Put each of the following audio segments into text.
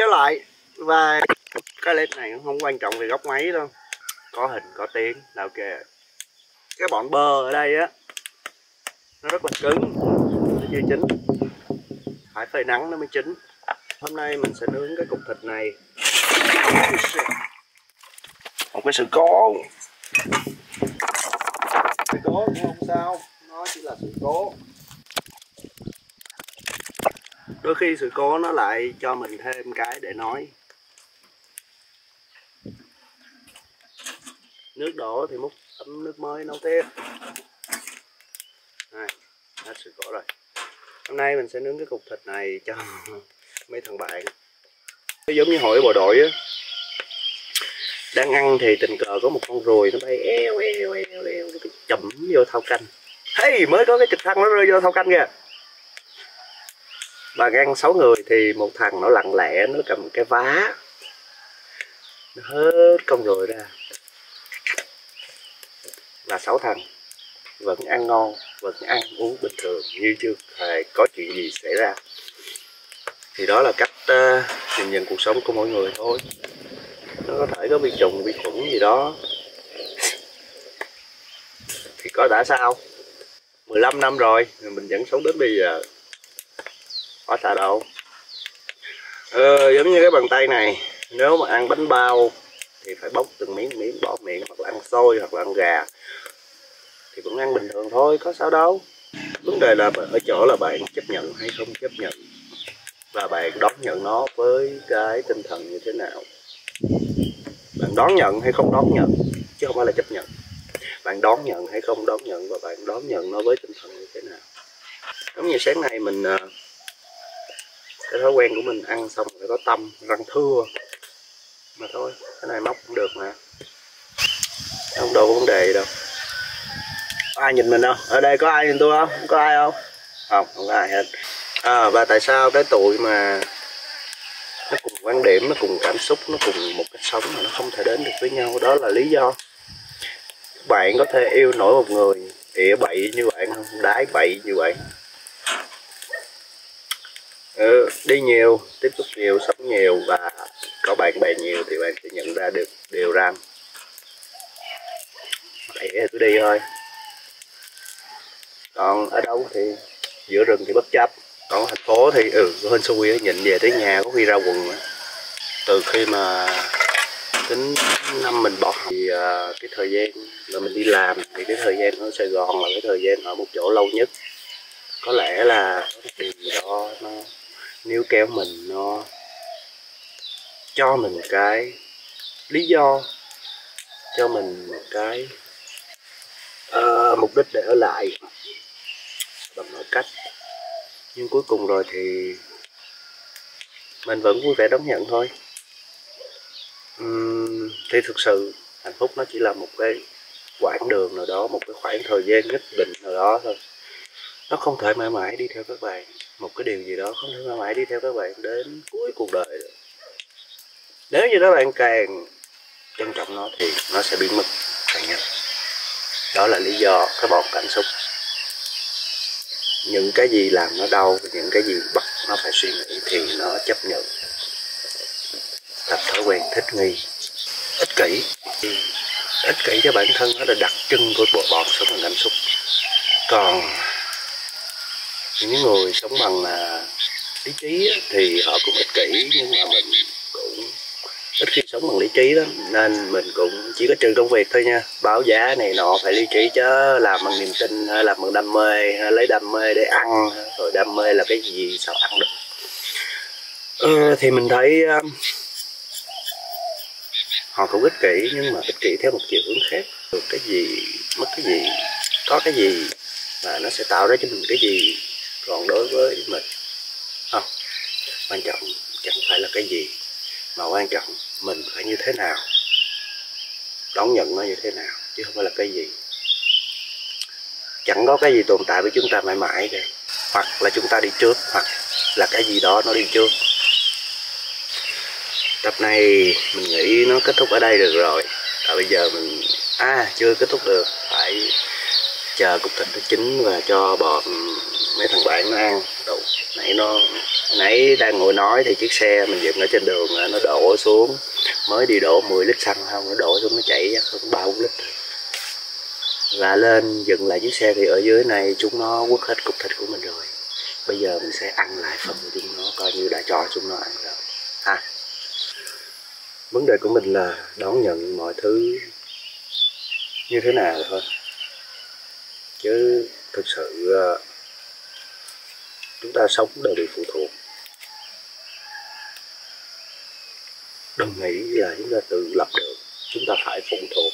lại. Và cái clip này không quan trọng về góc máy đâu, có hình có tiếng là ok. Cái bọn bơ ở đây á nó rất là cứng, nó chưa chín, phải phơi nắng nó mới chín. Hôm nay mình sẽ nướng cái cục thịt này. Một cái sự cố cũng không sao, nó chỉ là sự cố. Đôi khi sự cố nó lại cho mình thêm cái để nói. Nước đổ thì múc ấm nước mới nấu tiếp. Này, hết sự cố rồi. Hôm nay mình sẽ nướng cái cục thịt này cho mấy thằng bạn. Giống như hội bộ đội á, đang ăn thì tình cờ có một con ruồi nó bay eo nó chậm vô thau canh. Hey, mới có cái trực thăng nó rơi vô thau canh kìa. Bà ăn 6 người thì một thằng nó lặng lẽ, nó cầm cái vá, nó hết con ruồi ra. Và 6 thằng vẫn ăn ngon, vẫn ăn uống bình thường như chưa hề có chuyện gì xảy ra. Thì đó là cách nhìn nhận cuộc sống của mỗi người thôi. Nó có thể có vi trùng, vi khuẩn gì đó thì có đã sao. 15 năm rồi mình vẫn sống đến bây giờ, có sao đâu. Giống như cái bàn tay này, nếu mà ăn bánh bao thì phải bóc từng miếng bỏ miệng, hoặc là ăn xôi hoặc là ăn gà thì cũng ăn bình thường thôi, có sao đâu. Vấn đề là ở chỗ là bạn chấp nhận hay không chấp nhận, và bạn đón nhận nó với cái tinh thần như thế nào. Bạn đón nhận hay không đón nhận, chứ không phải là chấp nhận. Bạn đón nhận hay không đón nhận, và bạn đón nhận nó với tinh thần như thế nào. Giống như sáng nay mình, cái thói quen của mình ăn xong phải có tâm, răng thưa mà thôi. Cái này móc cũng được mà, không đâu có vấn đề gì đâu. Có ai nhìn mình không? Ở đây có ai nhìn tôi không? Có ai không? Không có ai hết. Và tại sao cái tụi mà nó cùng quan điểm, nó cùng cảm xúc, nó cùng một cách sống mà nó không thể đến được với nhau? Đó là lý do. Bạn có thể yêu nổi một người ỉa bậy như bạn không? Đái bậy như vậy. Đi nhiều, tiếp xúc nhiều, sống nhiều và có bạn bè nhiều thì bạn sẽ nhận ra được điều rằng ỉa cứ đi thôi. Còn ở đâu thì giữa rừng thì bất chấp. Còn thành phố thì hên xui nhìn về tới nhà có khi ra quần. Từ khi mà tính năm mình bỏ học thì cái thời gian mà mình đi làm thì cái thời gian ở Sài Gòn là cái thời gian ở một chỗ lâu nhất. Có lẽ là có một điều gì đó nó níu kéo mình, nó cho mình cái lý do, cho mình một cái mục đích để ở lại bằng mọi cách. Nhưng cuối cùng rồi thì mình vẫn vui vẻ đón nhận thôi. Thì thực sự hạnh phúc nó chỉ là một cái quãng đường nào đó, một cái khoảng thời gian nhất định nào đó thôi. Nó không thể mãi mãi đi theo các bạn. Một cái điều gì đó không thể mãi mãi đi theo các bạn đến cuối cuộc đời được. Nếu như các bạn càng trân trọng nó thì nó sẽ biến mất càng nhanh. Đó là lý do cái bọn cảm xúc. Những cái gì làm nó đau, những cái gì bắt nó phải suy nghĩ thì nó chấp nhận. Tập thói quen thích nghi, ích kỷ. Ích kỷ cho bản thân nó là đặc trưng của bọn sống bằng cảm xúc. Còn những người sống bằng lý trí thì họ cũng ích kỷ, nhưng mà mình cũng ít khi sống bằng lý trí đó, nên mình cũng chỉ có trừ công việc thôi nha. Báo giá này nọ phải lý trí chứ, làm bằng niềm tin, làm bằng đam mê, lấy đam mê để ăn, rồi đam mê là cái gì sao ăn được. Thì mình thấy họ cũng ích kỷ, nhưng mà ích kỷ theo một chiều hướng khác. Được cái gì, mất cái gì, có cái gì và nó sẽ tạo ra cho mình cái gì. Còn đối với mình không, quan trọng chẳng phải là cái gì, mà quan trọng mình phải như thế nào, đón nhận nó như thế nào, chứ không phải là cái gì. Chẳng có cái gì tồn tại với chúng ta mãi mãi đây. Hoặc là chúng ta đi trước, hoặc là cái gì đó nó đi trước. Tập này mình nghĩ nó kết thúc ở đây được rồi. Bây giờ mình chưa kết thúc được, phải chờ cục thịt nó chín và cho mấy thằng bạn nó ăn. Đủ. Nãy đang ngồi nói thì chiếc xe mình dựng ở trên đường nó đổ xuống, mới đi đổ 10 lít xăng không, nó đổ xuống nó chảy không 3-4 lít. Và lên dừng lại chiếc xe thì ở dưới này chúng nó quất hết cục thịt của mình rồi. Bây giờ mình sẽ ăn lại phần của chúng nó, coi như đã cho chúng nó ăn rồi ha. Vấn đề của mình là đón nhận mọi thứ như thế nào thôi, chứ thực sự chúng ta sống đều bị phụ thuộc. Đừng nghĩ là chúng ta tự lập được, chúng ta phải phụ thuộc.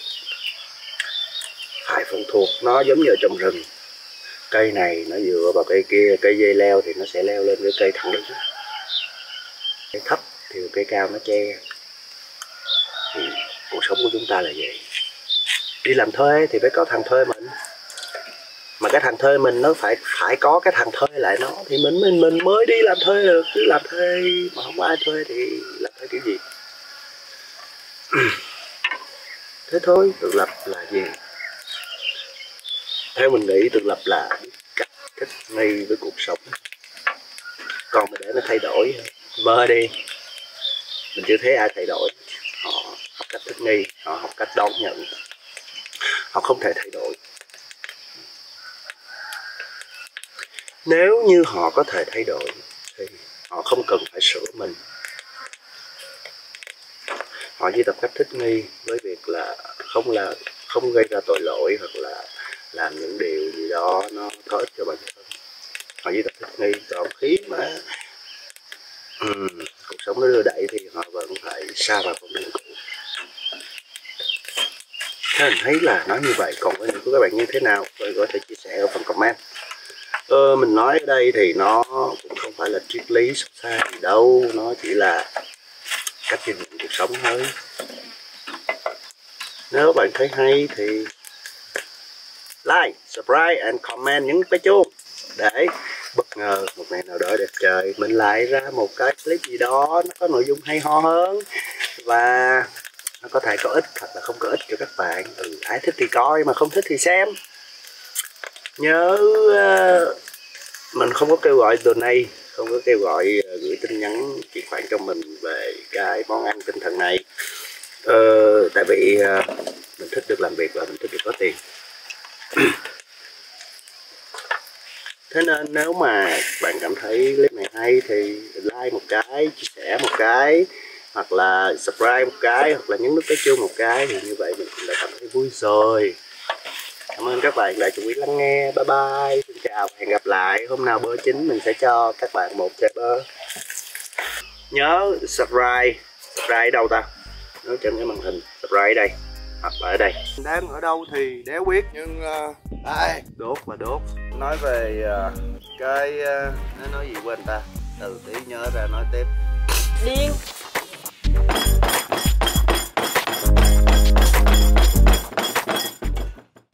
Nó giống như trong rừng, cây này nó dựa vào cây kia, cây dây leo thì nó sẽ leo lên cái cây thẳng đứng, cây thấp thì cây cao nó che. Thì cuộc sống của chúng ta là vậy. Đi làm thuê thì phải có thằng thuê mình, mà cái thằng thuê mình nó phải có cái thằng thuê lại nó thì mình mới đi làm thuê được. Chứ làm thuê mà không có ai thuê thì làm thuê kiểu gì? Thế thôi. Tự lập là gì? Theo mình nghĩ tự lập là cách thích nghi với cuộc sống. Còn mà để nó thay đổi, mơ đi. Mình chưa thấy ai thay đổi. Họ học cách thích nghi, họ học cách đón nhận. Họ không thể thay đổi. Nếu như họ có thể thay đổi thì họ không cần phải sửa mình. Họ chỉ tập cách thích nghi với việc là không gây ra tội lỗi hoặc là làm những điều gì đó nó có ích cho bản thân. Họ chỉ tập thích nghi. Còn khi mà cuộc sống nó đưa đẩy thì họ vẫn phải sa vào con đường cũ. Thế mình thấy là nói như vậy. Còn với những của các bạn như thế nào, tôi có thể chia sẻ ở phần comment. Mình nói ở đây thì nó cũng không phải là triết lý sâu xa gì đâu, nó chỉ là cách nhìn nhận cuộc sống thôi. Nếu bạn thấy hay thì like, subscribe and comment, nhấn cái chuông để bất ngờ một ngày nào đó đẹp trời mình lại ra một cái clip gì đó nó có nội dung hay ho hơn và nó có thể có ích hoặc là không có ích cho các bạn. Ai thích thì coi, mà không thích thì xem. Nhớ mình không có kêu gọi donate, không có kêu gọi gửi tin nhắn chuyển khoản cho mình về cái món ăn tinh thần này. Tại vì mình thích được làm việc và mình thích được có tiền. Thế nên nếu mà bạn cảm thấy clip này hay thì like một cái, chia sẻ một cái, hoặc là subscribe một cái, hoặc là nhấn nút cái chuông một cái, thì như vậy mình cũng đã cảm thấy vui rồi. Cảm ơn các bạn đã chú ý lắng nghe. Bye bye. Xin chào, hẹn gặp lại. Hôm nào bơ chín mình sẽ cho các bạn một chai bơ. Nhớ subscribe. Subscribe ở đâu ta? Nói trên cái màn hình. Subscribe ở đây hoặc ở đây. Đang ở đâu thì đéo biết, nhưng đây đốt và đốt. Nói về cái nói gì quên ta. Từ tí nhớ ra nói tiếp. Điên.